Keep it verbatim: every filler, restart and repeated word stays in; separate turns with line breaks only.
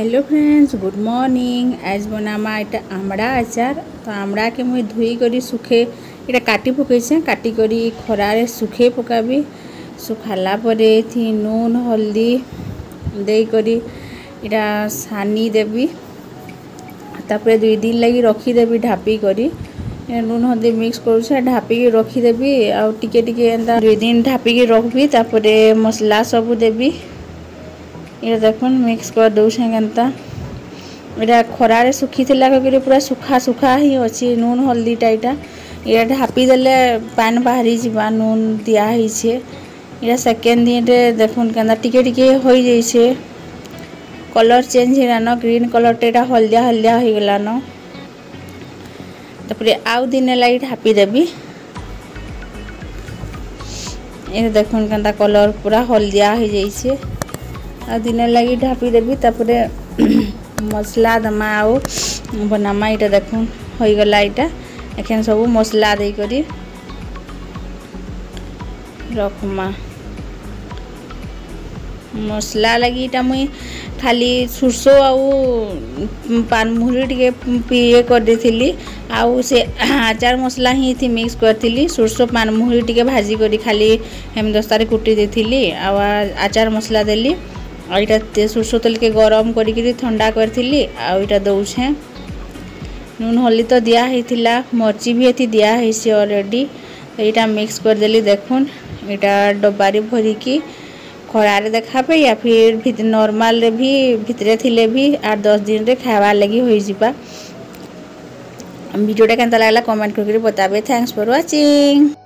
Hello friends, good morning. आज बनामा इटा आमड़ा आचार। तो आमड़ा के मुई धोई करी सुखे इटा काटी पकईछे। काटी करी खरारे सुखे पकाबी। सुखाला परे थी नून हल्दी दे करी इटा सानी देवी। तापर दुई दिन लगी रखीदेवी ढापी करी। नून हल्दी मिक्स करूँ ढापिकी रखीदेवी। आउ टिके टिके एंता दुई दिन ढापिकी रखबी। तापर मसला सबू देवी। ये देखुन मिक्स कर दौछे केनता इटा खरारे सुखी थिला करी पूरा सुखा सुखा ही अच्छी। नून हल्दी टाइटा ये ढापी देले पान बाहरी जीवा। नून दिया हिछे इटा सेकेंड दिन रे देखुन केनता टिके टिके हो जाइछे। कलर चेंज हिलान ग्रीन कलर टेटा हल्दिया हल्दिया हो गलान। तापर आउ दिन लगी ढापी देबी। ये देखुन केनता कलर पूरा हल्दिया हो जाइछे। आ दिन लगी ढापी देवी। तापरे मसला दमा आउ बनामा इटा देखुन हो गला। इटा एखन सब मसला दे करी रखमा। मसला लगी इटा मुई खाली सुरसो आउ पानमुहरी टिके पीए कर देथिली। आउ से आचार मसला ही थी मिक्स करथिली। सुरसो पानमुहरी टिके भाजी करी खाली हेम दस्तारे कुटी देथिली। आउ आचार मसला देली। आ इटा सुरसो तेल के गरम करी ठंडा करथिली। आ इटा दौछे नून हल्दी तो दिया हिथिला। मर्ची भी एथि दिया हिसे ऑलरेडी। तो इटा मिक्स कर देली। देखुन इटा डब्बारी भरिकी खरारे देखाबे या फिर नॉर्मल रे भी भितरे थिले भी आठ दस दिन रे खावा लगी होई जिबा। वीडियोटा केनता लागला कमेंट करके बताबे। Thanks for watching.